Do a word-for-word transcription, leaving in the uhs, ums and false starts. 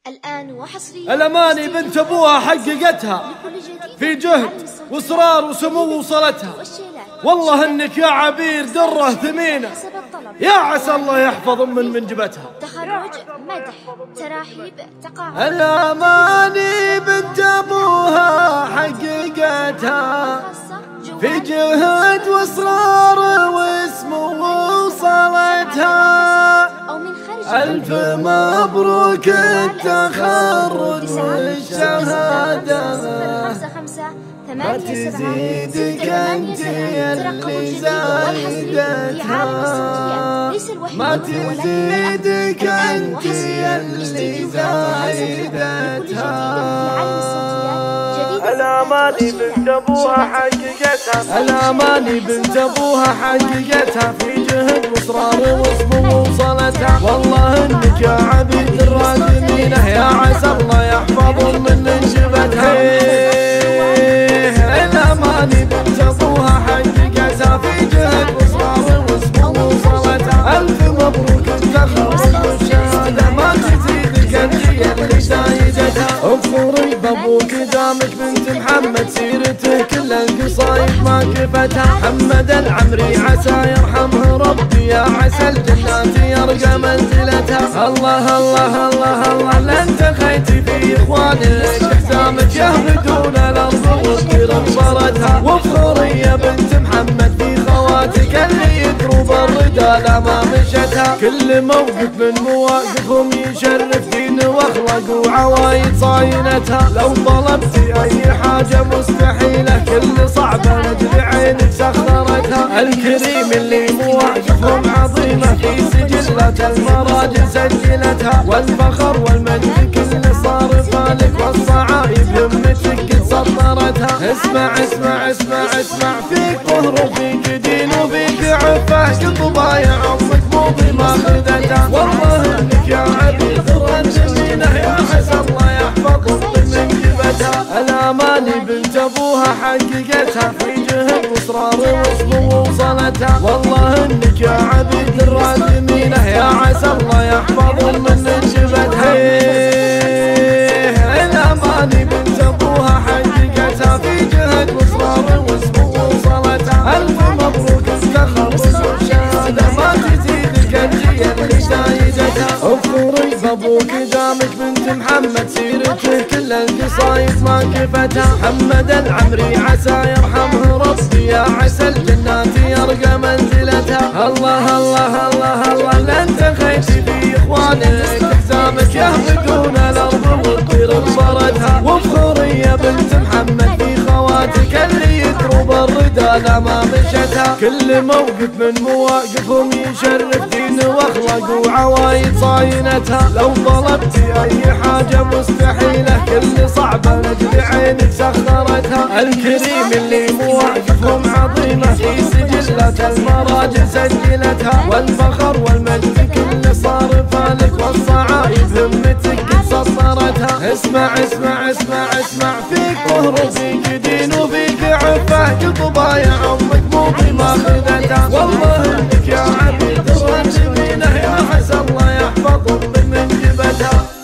الآن وحصريا الأماني بنت أبوها حققتها في جهد وإصرار وسمو وصلتها. والله إنك يا عبير درة ثمينة، يا عسى الله يحفظ من منجبتها. تخرج مدح تراحيب تقاعد. الأماني بنت أبوها حققتها في جهد وإصرار وسمو وصلتها. ألف مبروك التخرج والشهادة، ما تزيدك أنت اللي زايدتها، ما تزيدك أنت اللي زايدتها. الأماني بنت أبوها حققتها، الأماني بنت أبوها حققتها في جهد وإصرار وسمو وصلتها. والله إنك يا عبيد الراجمينة، يا عسى الله يحفظ من انجبتها. الأماني بنت أبوها حققتها في جهد وإصرار وسمو وصلتها. ألف مبروك التخرج والشهادة، ما تزيدك أنت اللي زايدتها. اغفري بابوك دامك بنت محمد، سيرته كل القصايد ما كفتها. محمد العمري عسى يرحمه ربي، يا عسى الجنات يرقى منزلتها. الله الله الله الله لن تخيتي في اخوانك، حزامك يهبدون الارض واذكر انصرتها. وافخري يا بنت محمد في خواتك اللي يدروب الرجال ما مشتها. كل موقف من مواقفهم يشرف دين واخلاق وعوايد صاينتها. لو طلبتي اي حاجه مستحيله، كل صعبه لاجل عينك سخرتها. الكريم اللي مواقفهم عظيمه في سجلات المراجل سجلتها. والفخر والمجد كل صار فالك، والصعايب همتك قد سطرتها. اسمع اسمع اسمع اسمع، فيك قهر وفيك دين وفيك عفه، كل ضايع عمرك مو بماخذتها. والله انك يا عبيد الراجمينه، يا عسى الله يحفظ من منجبتها. الأماني بنت أبوها حققتها في جهد وإصرار وسمو وصلتها. والله إنك يا عبيد الراجمينة، يا عسى الله يحفظ من انجبتها. الأماني بنت أبوها حققتها في جهد وإصرار وسمو وصلتها. ألف مبروك التخرج والشهادة، ما تزيدك أنت اللي زايدتها. اغفري بابوك دامك بنت محمد، سيرته كل القصايد ما كفتها. محمد العمري عسى يرحمه ربي، يا عسى الجنات يرقى منزلتها. الله الله الله الله لن تخيتي في اخوانك، حزامك يهبدون الارض والطير انصرتها. وافخري يا بنت محمد في خواتك اللي يدروب الردى ما مشتها. كل موقف من مواقفهم يشرف دين واخلاق وعوايد صاينتها. لو طلبتي اي حاجه مستحيله، كل صعبه لاجل عينك سخرتها. الكريم اللي مواقفهم عظيمه في سجلات المراجل سجلتها. والفخر والمجد كل صار فالك، والصعايب همتك قد سطرتها. اسمع اسمع اسمع اسمع، فيك قهر وفيك دين وفيك عفه، كل ضايع عمرك مو بماخذتها. والله انك يا عبيد الراجمينه، يا عسى الله يحفظ من منجبتها.